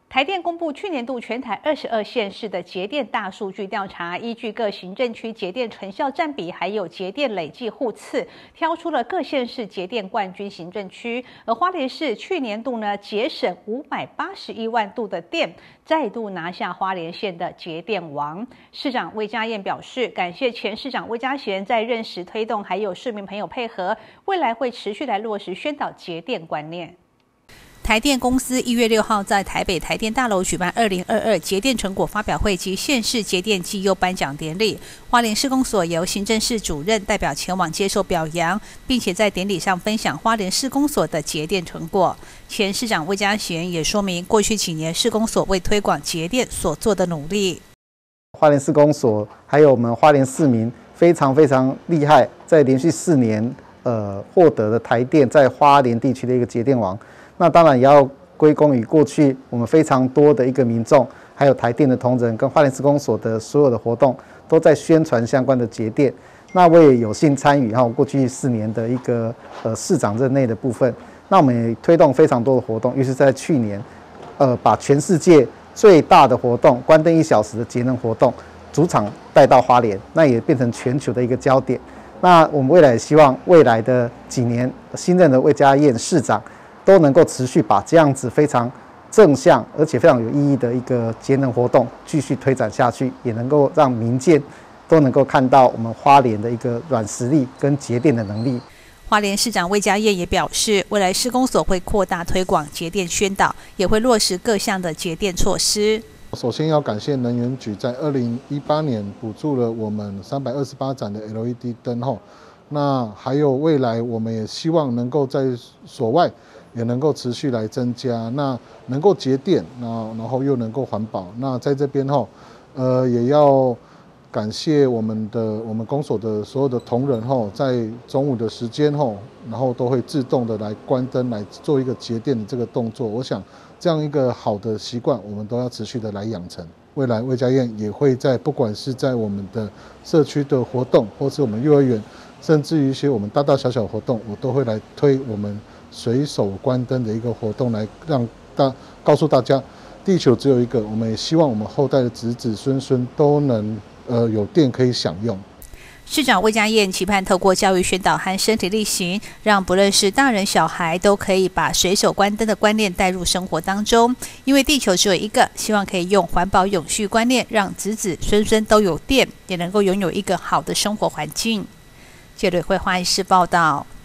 台电公布去年度全台22县市的节电大数据调查，依据各行政区节电成效占比，还有节电累计户次，挑出了各县市节电冠军行政区。而花莲市去年度呢节省581万度的电，再度拿下花莲县的节电王。市长魏家燕表示，感谢前市长魏家贤在任时推动，还有市民朋友配合，未来会持续来落实宣导节电观念。台电公司1月6号在台北台电大楼举办2022节电成果发表会及县市节电绩优颁奖典礼。花莲市公所由行政室主任代表前往接受表扬，并且在典礼上分享花莲市公所的节电成果。前市长魏家贤也说明过去几年市公所为推广节电所做的努力。 花莲市公所还有我们花莲市民非常厉害，在连续4年获得了台电在花莲地区的一个节电王。那当然也要归功于过去我们非常多的一个民众，还有台电的同仁跟花莲市公所的所有的活动，都在宣传相关的节电。那我也有幸参与过去4年的一个市长任内的部分。那我们也推动非常多的活动，尤其是在去年，把全世界最大的活动关灯1小时的节能活动主场带到花莲，那也变成全球的一个焦点。那我们未来也希望未来的几年，新任的魏家燕市长都能够持续把这样子非常正向而且非常有意义的一个节能活动继续推展下去，也能够让民间都能够看到我们花莲的一个软实力跟节电的能力。 花莲市长魏家燕也表示，未来市公所会扩大推广节电宣导，也会落实各项的节电措施。 首先要感谢能源局在2018年补助了我们328盏的 LED 灯后，那还有未来我们也希望能够在所外也能够持续来增加，那能够节电，然后又能够环保。那在这边也要感谢我们公所的所有的同仁在中午的时间然后都会自动的来关灯，来做一个节电的这个动作。我想这样一个好的习惯，我们都要持续的来养成。未来魏家燕也会在不管是在我们的社区的活动，或是我们幼儿园，甚至于一些我们大大小小活动，我都会来推我们随手关灯的一个活动，来告诉大家，地球只有一个。我们也希望我们后代的子子孙孙都能有电可以享用。 市长魏家燕期盼透过教育宣导和身体力行，让不论是大人小孩都可以把随手关灯的观念带入生活当中。因为地球只有一个，希望可以用环保永续观念，让子子孙孙都有电，也能够拥有一个好的生活环境。记者会花莲市报道。